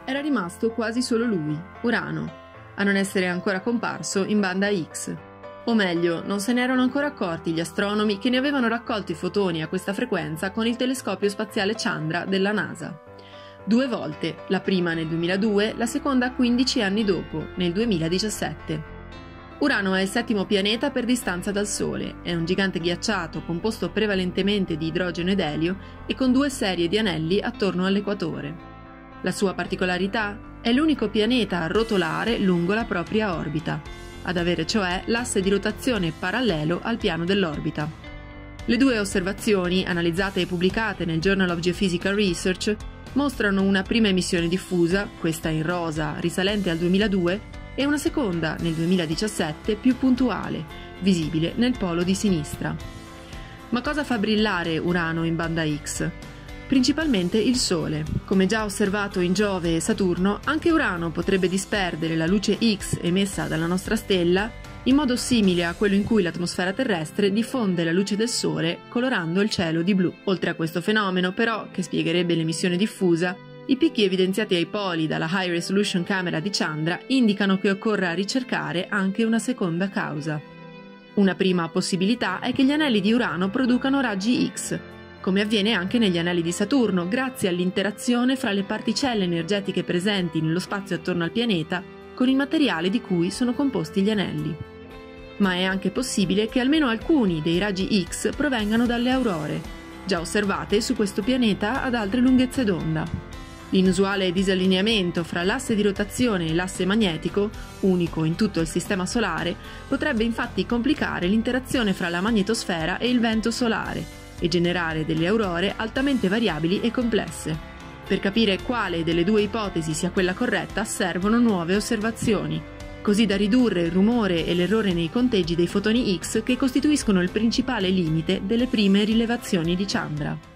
Era rimasto quasi solo lui, Urano, a non essere ancora comparso in banda X. O meglio, non se ne erano ancora accorti gli astronomi che ne avevano raccolto i fotoni a questa frequenza con il telescopio spaziale Chandra della NASA. 2 volte, la prima nel 2002, la seconda 15 anni dopo, nel 2017. Urano è il 7° pianeta per distanza dal Sole, è un gigante ghiacciato composto prevalentemente di idrogeno ed elio e con 2 serie di anelli attorno all'equatore. La sua particolarità? È l'unico pianeta a rotolare lungo la propria orbita, ad avere cioè l'asse di rotazione parallelo al piano dell'orbita. Le 2 osservazioni, analizzate e pubblicate nel Journal of Geophysical Research, mostrano una prima emissione diffusa, questa in rosa, risalente al 2002, e una seconda, nel 2017, più puntuale, visibile nel polo di sinistra. Ma cosa fa brillare Urano in banda X? Principalmente il Sole. Come già osservato in Giove e Saturno, anche Urano potrebbe disperdere la luce X emessa dalla nostra stella in modo simile a quello in cui l'atmosfera terrestre diffonde la luce del Sole colorando il cielo di blu. Oltre a questo fenomeno, però, che spiegherebbe l'emissione diffusa, i picchi evidenziati ai poli dalla High Resolution Camera di Chandra indicano che occorra ricercare anche una seconda causa. Una prima possibilità è che gli anelli di Urano producano raggi X, come avviene anche negli anelli di Saturno, grazie all'interazione fra le particelle energetiche presenti nello spazio attorno al pianeta con il materiale di cui sono composti gli anelli. Ma è anche possibile che almeno alcuni dei raggi X provengano dalle aurore, già osservate su questo pianeta ad altre lunghezze d'onda. L'inusuale disallineamento fra l'asse di rotazione e l'asse magnetico, unico in tutto il Sistema Solare, potrebbe infatti complicare l'interazione fra la magnetosfera e il vento solare e generare delle aurore altamente variabili e complesse. Per capire quale delle 2 ipotesi sia quella corretta servono nuove osservazioni, così da ridurre il rumore e l'errore nei conteggi dei fotoni X che costituiscono il principale limite delle prime rilevazioni di Chandra.